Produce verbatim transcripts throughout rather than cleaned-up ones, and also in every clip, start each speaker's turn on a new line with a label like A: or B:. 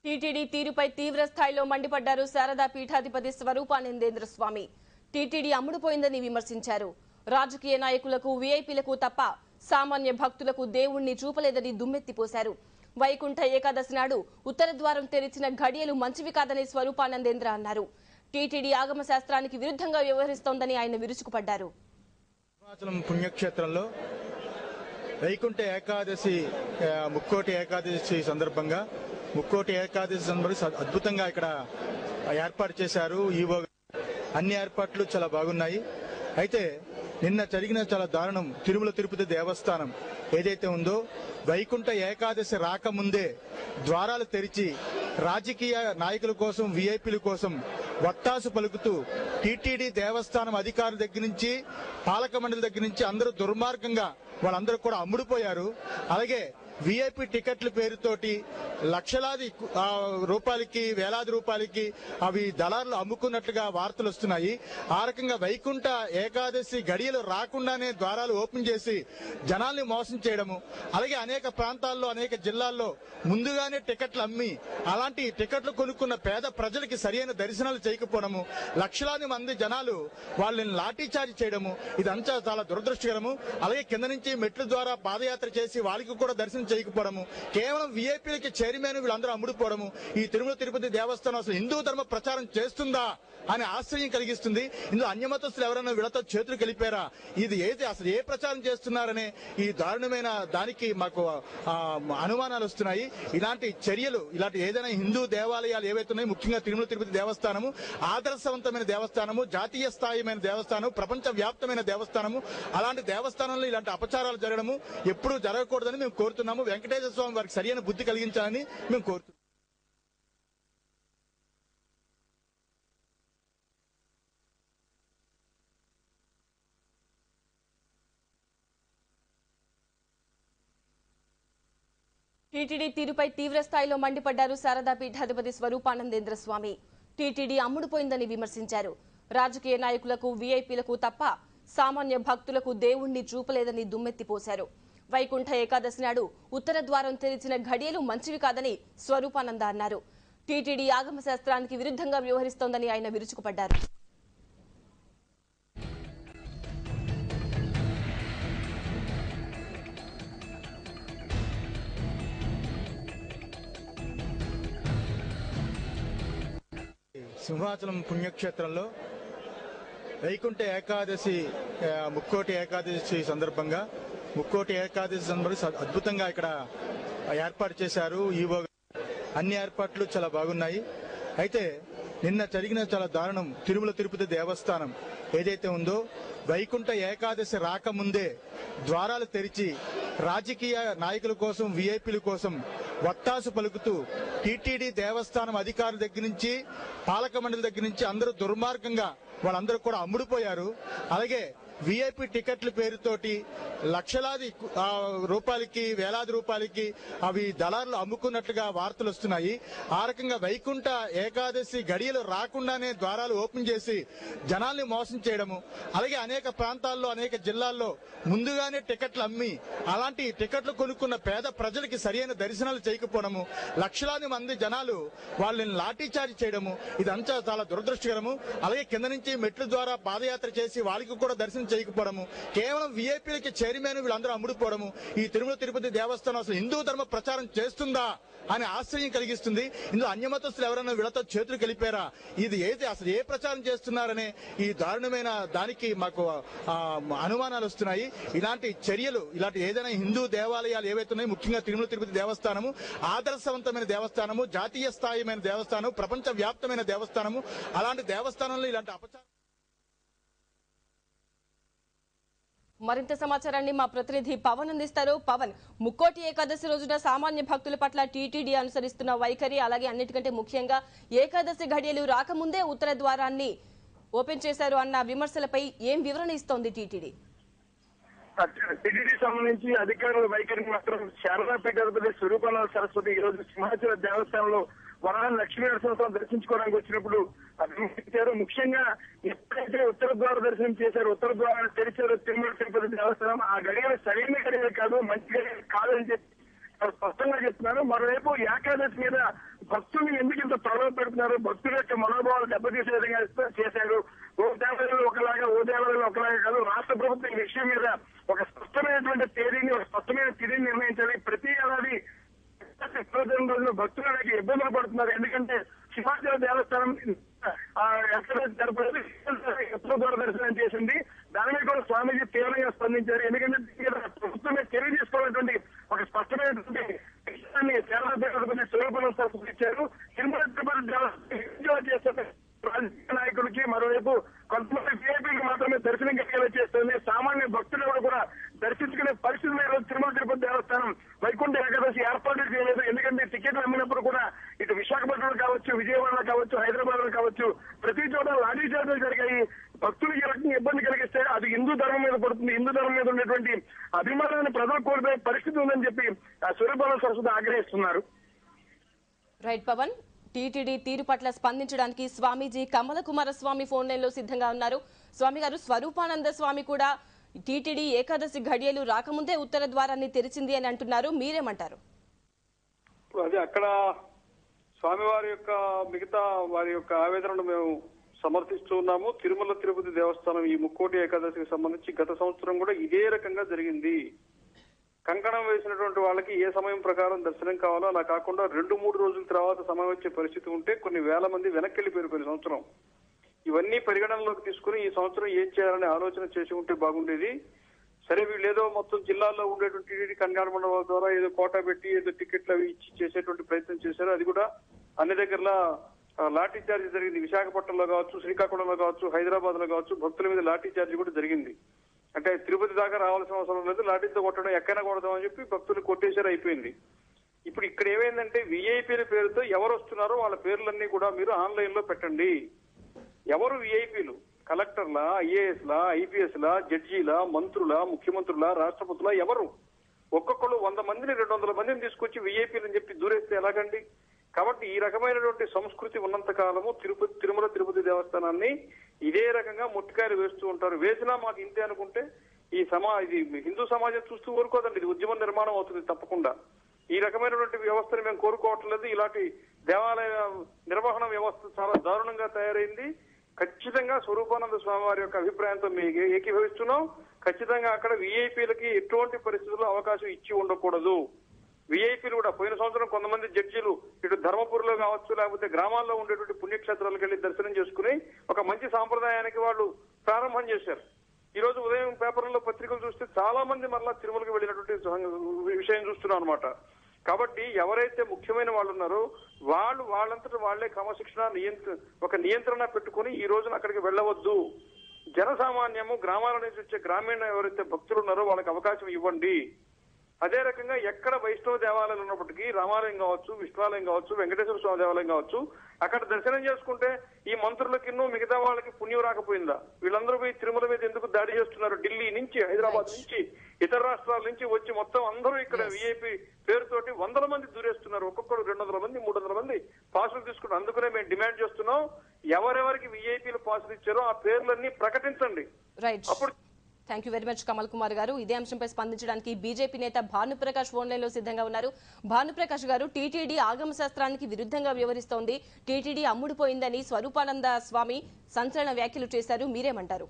A: TTD తీరుపై తీవ్ర స్థాయిలో మండిపడ్డారు శారదా పీఠాధిపతి స్వరూపానందేంద్ర స్వామి. టీటీడీ అమ్ముడుపోయిందని విమర్శించారు. రాజకీయ నాయకులకు, వీఐపీలకు తప్ప సామాన్య భక్తులకు దేవుణ్ణి చూపలేదని దుమ్మెత్తిపోశారు. వైకుంఠ ఏకాదశి నాడు ఉత్తర ద్వారం తెరిచిన ఘడియలు మంచివి కాదని స్వరూపానందేంద్ర అన్నారు. టీటీడీ ఆగమ శాస్త్రానికి విరుద్ధంగా వ్యవహరిస్తోందని ఆయన విరుచుకుపడ్డారు.
B: పుణ్యక్షేత్రంలో వైకుంఠ ఏకాదశి ముక్కోటి ఏకాదశి సందర్భంగా ముక్కోటి ఏకాదశి సందర్భంగా అద్భుతంగా ఇక్కడ ఏర్పాటు చేశారు. ఈవో అన్ని ఏర్పాట్లు చాలా బాగున్నాయి. అయితే నిన్న జరిగిన చాలా దారుణం. తిరుమల తిరుపతి దేవస్థానం ఏదైతే ఉందో వైకుంఠ ఏకాదశి రాకముందే ద్వారాలు తెరిచి రాజకీయ నాయకుల కోసం, వీఐపీల కోసం వత్తాసు పలుకుతూ టీటీడీ దేవస్థానం అధికారుల దగ్గర నుంచి, పాలక మండలి దగ్గర నుంచి అందరూ దుర్మార్గంగా వాళ్ళందరూ కూడా అమ్ముడుపోయారు. అలాగే వీఐపీ టికెట్ల పేరుతోటి లక్షలాది రూపాయలకి, వేలాది రూపాయలకి అవి దళారులు అమ్ముకున్నట్లుగా వార్తలు వస్తున్నాయి. ఆ రకంగా వైకుంఠ ఏకాదశి గడియలు రాకుండానే ద్వారాలు ఓపెన్ చేసి జనాల్ని మోసం చేయడము, అలాగే అనేక ప్రాంతాల్లో, అనేక జిల్లాల్లో ముందుగానే టికెట్లు అమ్మి అలాంటి టికెట్లు కొనుక్కున్న పేద ప్రజలకి సరైన దర్శనాలు చేయకపోవడము, లక్షలాది మంది జనాలు వాళ్ళని లాఠీచార్జ్ చేయడము, ఇదంతా చాలా దురదృష్టకరము. అలాగే కింద నుంచి మెట్ల ద్వారా పాదయాత్ర చేసి వాళ్ళకి కూడా దర్శనం చేయకపోవడము, కేవలం వీఐపీలకి చైర్మన్ వీళ్ళందరూ అమ్ముడుపోవడము, ఈ తిరుమల తిరుపతి దేవస్థానం అసలు హిందూ ధర్మ ప్రచారం చేస్తుందా అని ఆశ్చర్యం కలిగిస్తుంది. ఇందులో అన్యమతస్తులు ఎవరైనా వీళ్ళతో చేతులు కలిపారా, ఇది ఏది అసలు ఏ ప్రచారం చేస్తున్నారనే ఈ దారుణమైన దానికి మాకు అనుమానాలు వస్తున్నాయి. ఇలాంటి చర్యలు, ఇలాంటి ఏదైనా హిందూ దేవాలయాలు ఏవైతే ఉన్నాయో, ముఖ్యంగా తిరుమల తిరుపతి దేవస్థానము ఆదర్శవంతమైన దేవస్థానము, జాతీయ స్థాయిమైన దేవస్థానం, ప్రపంచ వ్యాప్తమైన దేవస్థానము, అలాంటి దేవస్థానంలో ఇలాంటి అపచారాలు జరగడము ఎప్పుడూ జరగకూడదని మేము కోరుతున్నాము. వెంకటేశ్వర స్వామి వారికి సరైన బుద్ధి కలిగించాలని మేము కోరుతున్నాము.
A: టీటీడీ తీరుపై తీవ్ర స్థాయిలో మండిపడ్డారు శారదా పీఠాధిపతి స్వరూపానందేంద్ర స్వామి. టీటీడీ అమ్ముడుపోయిందని విమర్శించారు. రాజకీయ నాయకులకు, వీఐపీలకు తప్ప సామాన్య భక్తులకు దేవుణ్ణి చూపలేదని దుమ్మెత్తిపోశారు. వైకుంఠ ఏకాదశి నాడు ఉత్తర ద్వారం తెరిచిన ఘడియలు మంచివి కాదని స్వరూపానంద అన్నారు. టీటీడీ ఆగమ శాస్త్రానికి విరుద్ధంగా వ్యవహరిస్తోందని ఆయన విరుచుకుపడ్డారు.
B: సింహాచలం పుణ్యక్షేత్రంలో వైకుంఠ ఏకాదశి ముక్కోటి ఏకాదశి సందర్భంగా ముక్కోటి ఏకాదశి సందర్భంగా అద్భుతంగా ఇక్కడ ఏర్పాటు చేశారు. ఈవో అన్ని ఏర్పాట్లు చాలా బాగున్నాయి. అయితే నిన్న జరిగిన చాలా దారుణం. తిరుమల తిరుపతి దేవస్థానం ఏదైతే ఉందో వైకుంఠ ఏకాదశి రాకముందే ద్వారాలు తెరిచి రాజకీయ నాయకుల కోసం, వీఐపీల కోసం వత్తాసు పలుకుతూ టీటీడీ దేవస్థానం అధికారుల దగ్గర నుంచి, పాలక మండలి దగ్గర నుంచి అందరూ దుర్మార్గంగా వాళ్ళందరూ కూడా అమ్ముడుపోయారు. అలాగే వీఐపీ టికెట్ల పేరుతోటి లక్షలాది రూపాయలకి, వేలాది రూపాయలకి అవి దళారులు అమ్ముకున్నట్లుగా వార్తలు వస్తున్నాయి. ఆ రకంగా వైకుంఠ ఏకాదశి గడియలు రాకుండానే ద్వారాలు ఓపెన్ చేసి జనాల్ని మోసం చేయడము, అలాగే అనేక ప్రాంతాల్లో, అనేక జిల్లాల్లో ముందుగానే టికెట్లు అమ్మి అలాంటి టికెట్లు కొనుక్కున్న పేద ప్రజలకి సరైన దర్శనాలు చేయకపోవడము, లక్షలాది మంది జనాలు వాళ్ళని లాఠీచార్జ్ చేయడము, ఇదంతా చాలా దురదృష్టకరము. అలాగే కింద నుంచి మెట్ల ద్వారా పాదయాత్ర చేసి వాళ్ళకి కూడా దర్శనం చేయకపోవడము, కేవలం వీఐపీలకి చైర్మన్ వీళ్ళందరూ అమ్ముడుపోవడము, ఈ తిరుమల తిరుపతి దేవస్థానం అసలు హిందూ ధర్మ ప్రచారం చేస్తుందా అని ఆశ్చర్యం కలిగిస్తుంది. ఇందులో అన్యమతస్తులు ఎవరైనా వీళ్ళతో చేతులు కలిపారా, ఇది ఏది అసలు ఏ ప్రచారం చేస్తున్నారనే ఈ దారుణమైన దానికి మాకు అనుమానాలు వస్తున్నాయి. ఇలాంటి చర్యలు, ఇలాంటి ఏదైనా హిందూ దేవాలయాలు ఏవైతే ఉన్నాయో, ముఖ్యంగా తిరుమల తిరుపతి దేవస్థానము ఆదర్శవంతమైన దేవస్థానము, జాతీయ స్థాయిమైన దేవస్థానం, ప్రపంచ వ్యాప్తమైన దేవస్థానము, అలాంటి దేవస్థానంలో ఇలాంటి అపచారం.
A: మరింత సమాచారాన్ని మా ప్రతినిధి పవన్ అందిస్తారు. పవన్, ముక్కోటి ఏకాదశి రోజున సామాన్య భక్తుల పట్ల టీటీడీ అనుసరిస్తున్న వైఖరి, అలాగే అన్నిటికంటే ముఖ్యంగా ఏకాదశి ఘడియలు రాకముందే ఉత్తర ద్వారాన్ని ఓపెన్ చేశారు అన్న విమర్శలపై ఏం వివరణ ఇస్తోంది టీటీడీ?
C: టీటీడీ సంబంధించి అధికారుల వైఖరిని మాత్రం శారదా పీఠాధిపతి స్వరూపానంద సరస్వతి ఈ రోజు సింహాచల దేవస్థానంలో వరాహ లక్ష్మీ నరసింహస్వామి దర్శించుకోవడానికి వచ్చినప్పుడు అభినందించారు. ముఖ్యంగా ఎప్పుడైతే ఉత్తర ద్వార దర్శనం చేశారు, ఉత్తర ద్వారాన్ని తెరిచారు తిరుమల తిరుపతి దేవస్థానం, ఆ గడియలు సరైన గడియలు కాదు, మంచి గడియలు కాదని చెప్పి స్పష్టంగా చెప్తున్నారు. మరోవైపు ఏకాదశి మీద భక్తుల్ని ఎందుకు ఇంత ప్రలోభ పెడుతున్నారు, భక్తుల యొక్క మనోభావాలు దెబ్బతీసే విధంగా చేశారు. ఓ దేవాలయంలో ఒకలాగా ఓ దేవాలయంలో ఒకలాగా కాదు. రాష్ట్ర ప్రభుత్వం ఈ విషయం మీద ఒక స్పష్టమైనటువంటి తేదీని ఒక స్పష్టమైన తిరిగి నిర్ణయించాలి. ప్రతి ఏడాది రోజులు భక్తులు అనేక ఇబ్బందులు పడుతున్నారు. ఎందుకంటే సింహాచల దేవస్థానం జరపలేదు, ఎప్పుడో దూరదర్శనం చేసింది. దాని మీద కూడా స్వామీజీ తీవ్రంగా స్పందించారు. ఎందుకంటే ప్రభుత్వం మీద చర్య తీసుకోవాలన్నటువంటి ఒక స్పష్టమైనటువంటి విషయాన్ని శారదా స్వరూపంలో ఇచ్చారు. తిరుమల తిరుపతి చేస్తున్న రాజకీయ నాయకులకి మరోవైపు కొంతమంది వీఐపీలకు మాత్రమే దర్శనం కలిగేలా చేస్తుంది. సామాన్య భక్తులు కూడా దర్శించుకునే పరిస్థితి లేదు. తిరుమల తిరుపతి దేవస్థానం వైకుంఠ ఏకాదశి ఏర్పాటు చేయలేదు. ఎందుకంటే టికెట్లు అమ్మినప్పుడు కూడా ఇటు విశాఖపట్నంలో కావచ్చు, విజయవాడలో కావచ్చు, హైదరాబాద్ లో కావచ్చు, ప్రతి చోట లాఠీ చార్జీలు జరిగాయి. భక్తులు ఈ రకంగా ఇబ్బంది కలిగిస్తే అది హిందూ ధర్మం మీద పడుతుంది. హిందూ ధర్మం మీద ఉన్నటువంటి అభిమానాన్ని ప్రజలు కోల్పోయే పరిస్థితి ఉందని చెప్పి సూర్యపాల సరస్వతి ఆగ్రహిస్తున్నారు.
A: రైట్ పవన్, టీటీడీ తీరు పట్ల స్పందించడానికి స్వామీజీ కమల కుమారస్వామి ఫోన్ లైన్ లో సిద్ధంగా ఉన్నారు. స్వామి గారు, స్వరూపానంద స్వామి కూడా టీటీడీ ఏకాదశి ఘడియలు రాకముందే ఉత్తర ద్వారాన్ని తెరిచింది అని అంటున్నారు. మీరేమంటారు?
D: అది అక్కడ స్వామివారి యొక్క మిగతా వారి యొక్క ఆవేదనను మేము సమర్థిస్తూ ఉన్నాము. తిరుమల తిరుపతి దేవస్థానం ఈ ముక్కోటి ఏకాదశికి సంబంధించి గత సంవత్సరం కూడా ఇదే రకంగా జరిగింది. కంకణం వేసినటువంటి వాళ్ళకి ఏ సమయం ప్రకారం దర్శనం కావాలో అలా కాకుండా రెండు మూడు రోజుల తర్వాత సమయం వచ్చే పరిస్థితి ఉంటే కొన్ని వేల మంది వెనక్కి వెళ్ళిపోయారు కొన్ని సంవత్సరం. ఇవన్నీ పరిగణనలోకి తీసుకుని ఈ సంవత్సరం ఏం చేయాలనే ఆలోచన చేసి ఉంటే బాగుండేది. సరే, వీళ్ళు ఏదో మొత్తం జిల్లాల్లో ఉండేటువంటి టీటీడీ కళ్యాణ మండపాల ద్వారా ఏదో కోటా పెట్టి ఏదో టికెట్లు అవి ఇచ్చి చేసేటువంటి ప్రయత్నం చేశారు. అది కూడా అన్ని దగ్గరలా లాఠీ చార్జీ జరిగింది. విశాఖపట్నంలో కావచ్చు, శ్రీకాకుళంలో కావచ్చు, హైదరాబాద్ లో కావచ్చు భక్తుల మీద లాఠీ చార్జీ కూడా జరిగింది. అంటే తిరుపతి దాకా రావాల్సిన అవసరం లేదు, లాఠీతో కొట్టడం ఎక్కడైనా కొడదామని చెప్పి భక్తులు కొట్టేశారు, అయిపోయింది. ఇప్పుడు ఇక్కడ ఏమైందంటే విఐపీల పేరుతో ఎవరు వస్తున్నారో వాళ్ళ పేర్లన్నీ కూడా మీరు ఆన్లైన్ లో పెట్టండి. ఎవరు విఐపీలు? కలెక్టర్లా, ఐఏఎస్ లా, ఐపీఎస్ లా, జడ్జీలా, మంత్రుల, ముఖ్యమంత్రుల, రాష్ట్రపతుల, ఎవరు? ఒక్కొక్కరు వంద మందిని రెండు వందల మందిని తీసుకొచ్చి విఐపీలు అని చెప్పి దూరేస్తే ఎలాగండి? కాబట్టి ఈ రకమైనటువంటి సంస్కృతి ఉన్నంత కాలము తిరుపతి తిరుమల తిరుపతి దేవస్థానాన్ని ఇదే రకంగా ముట్టికాయలు వేస్తూ ఉంటారు. వేసినా మాకు ఇంతే అనుకుంటే ఈ సమా ఇది హిందూ సమాజం చూస్తూ ఊరుకోదండి. ఇది ఉద్యమ నిర్మాణం అవుతుంది తప్పకుండా. ఈ రకమైనటువంటి వ్యవస్థను మేము కోరుకోవట్లేదు. ఇలాంటి దేవాలయ నిర్వహణ వ్యవస్థ చాలా దారుణంగా తయారైంది. ఖచ్చితంగా స్వరూపానంద స్వామి వారి యొక్క అభిప్రాయంతో మేము ఏకీభవిస్తున్నాం. ఖచ్చితంగా అక్కడ విఐపీలకి ఎటువంటి పరిస్థితుల్లో అవకాశం ఇచ్చి ఉండకూడదు. విఐపీలు కూడా పోయిన సంవత్సరం కొంతమంది జడ్జీలు ఇటు ధర్మపురిలో కావచ్చు, లేకపోతే గ్రామాల్లో ఉండేటువంటి పుణ్యక్షేత్రాలకు వెళ్లి దర్శనం చేసుకుని ఒక మంచి సాంప్రదాయానికి వాళ్ళు ప్రారంభం చేశారు. ఈ రోజు ఉదయం పేపర్లలో పత్రికలు చూస్తే చాలా మంది మరలా తిరుమలకి వెళ్ళినటువంటి విషయం చూస్తున్నాం అనమాట. కాబట్టి ఎవరైతే ముఖ్యమైన వాళ్ళు ఉన్నారో వాళ్ళు వాళ్ళంతటా వాళ్లే క్రమశిక్షణ నియంత్ర ఒక నియంత్రణ పెట్టుకుని ఈ రోజున అక్కడికి వెళ్ళవద్దు. జనసామాన్యము గ్రామాల నుంచి వచ్చే గ్రామీణ ఎవరైతే భక్తులు ఉన్నారో వాళ్ళకి అవకాశం ఇవ్వండి. అదే రకంగా ఎక్కడ వైష్ణవ దేవాలయాలు ఉన్నప్పటికీ రామాలయం కావచ్చు, విష్ణువాలయం కావచ్చు, వెంకటేశ్వర స్వామి దేవాలయం కావచ్చు, అక్కడ దర్శనం చేసుకుంటే ఈ మంత్రులకి మిగతా వాళ్ళకి పుణ్యం రాకపోయిందా? వీళ్ళందరూ పోయి తిరుమల మీద ఎందుకు దాడి చేస్తున్నారు? ఢిల్లీ నుంచి, హైదరాబాద్ నుంచి, ఇతర రాష్ట్రాల నుంచి వచ్చి మొత్తం అందరూ ఇక్కడ విఐపి పేరుతోటి వందల మంది దూరేస్తున్నారు. ఒక్కొక్కరు రెండు వందల మంది మూడు వందల మంది పాసులు తీసుకుంటారు. అందుకనే మేము డిమాండ్ చేస్తున్నాం, ఎవరెవరికి విఐపీలు పాసులు ఇచ్చారో ఆ పేర్లన్నీ ప్రకటించండి. అప్పుడు
A: thank you very much Kamal Kumar garu. ఇదే అంశంపై స్పందించడానికి బీజేపీ నేత భానుప్రకాష్ ఫోన్ లైన్ లో సిద్ధంగా ఉన్నారు. భానుప్రకాష్ గారు, టీటీడీ ఆగమ శాస్త్రానికి విరుద్ధంగా వ్యవహరిస్తోంది, టీటీడీ అమ్ముడుపోయిందని స్వరూపానంద స్వామి సంచలన వ్యాఖ్యలు చేశారు. మీరేమంటారు?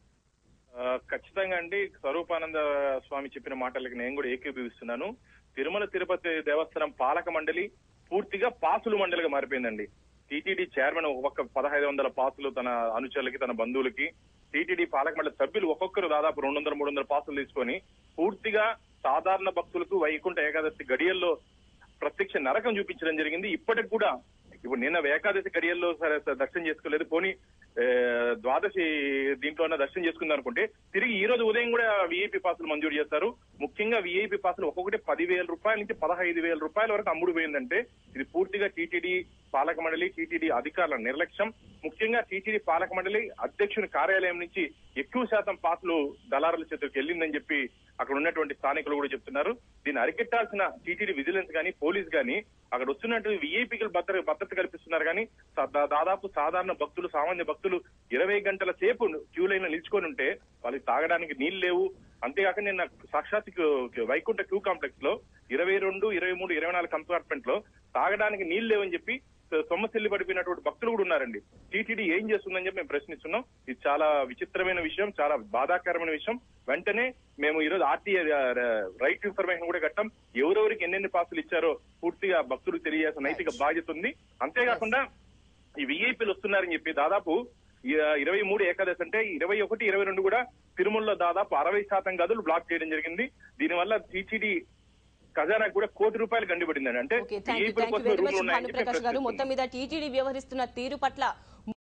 E: ఖచ్చితంగా అండి, స్వరూపానంద స్వామి చెప్పిన మాటలకి నేను కూడా ఏకీభవిస్తున్నాను. తిరుమల తిరుపతి దేవస్థానం పాలక మండలి పూర్తిగా పాసులు మండలిగా మారిపోయిందండి. టీటీడీ చైర్మన్ ఒక్క పదహైదు వందల పాసులు తన అనుచరులకి, తన బంధువులకి, టీటీడీ పాలక మండలి సభ్యులు ఒక్కొక్కరు దాదాపు రెండు వందల మూడు వందల పాసులు తీసుకొని పూర్తిగా సాధారణ భక్తులకు వైకుంఠ ఏకాదశి గడియల్లో ప్రత్యక్ష నరకం చూపించడం జరిగింది. ఇప్పటికి కూడా ఇప్పుడు నిన్న ఏకాదశి గడియల్లో సరే దర్శనం చేసుకోలేదు, పోనీ ద్వాదశి దీంట్లో దర్శనం చేసుకుందాం అనుకుంటే తిరిగి ఈ రోజు ఉదయం కూడా విఐపీ పాసులు మంజూరు చేస్తారు. ముఖ్యంగా విఐపీ పాసులు ఒక్కొక్కటి పదివేల రూపాయల నుంచి పదహైదు వేల రూపాయల వరకు అమ్ముడు పోయిందంటే ఇది పూర్తిగా టీటీడీ పాలక మండలి, టీటీడీ అధికారుల నిర్లక్ష్యం. ముఖ్యంగా టీటీడీ పాలక మండలి అధ్యక్షుని కార్యాలయం నుంచి ఎక్కువ శాతం పాసులు దళారుల చేతికి వెళ్ళిందని చెప్పి అక్కడ ఉన్నటువంటి స్థానికులు కూడా చెప్తున్నారు. దీన్ని అరికెట్టాల్సిన టీటీడీ విజిలెన్స్ గానీ, పోలీస్ గానీ అక్కడ వస్తున్నట్టు విఐపీలు భద్రత భద్రత కల్పిస్తున్నారు. కానీ దాదాపు సాధారణ భక్తులు, సామాన్య భక్తులు ఇరవై గంటల సేపు క్యూ లైన్ లో నిల్చుకొని ఉంటే వాళ్ళకి తాగడానికి నీళ్లు లేవు, అంతేకాక నిన్న సాక్షాత్ వైకుంఠ క్యూ కాంప్లెక్స్ లో ఇరవై రెండు ఇరవై మూడు ఇరవై నాలుగు కంపార్ట్మెంట్ లో తాగడానికి నీళ్లు లేవని చెప్పి సొమ్మసిల్లి పడిపోయినటువంటి భక్తులు కూడా ఉన్నారండి. టీటీడీ ఏం చేస్తుందని చెప్పి మేము ప్రశ్నిస్తున్నాం. ఇది చాలా విచిత్రమైన విషయం, చాలా బాధాకరమైన విషయం. వెంటనే మేము ఈరోజు ఆర్టీఐ రైట్ ఇన్ఫర్మేషన్ కూడా కట్టాం. ఎవరెవరికి ఎన్నెన్ని పాసులు ఇచ్చారో పూర్తిగా భక్తులకు తెలియాల్సిన నైతిక బాధ్యత ఉంది. అంతేకాకుండా ఈ విఐపీలు వస్తున్నారని చెప్పి దాదాపు ఇరవై మూడు ఏకాదశి అంటే ఇరవై ఒకటి ఇరవై రెండు కూడా తిరుమలలో దాదాపు అరవై శాతం గదులు బ్లాక్ చేయడం జరిగింది. దీనివల్ల టీటీడీ ఖజానాకు కూడా కోటి రూపాయలు గండిపడిందండి. అంటే
A: మొత్తం మీద టీటీడీ వ్యవహరిస్తున్న తీరు పట్ల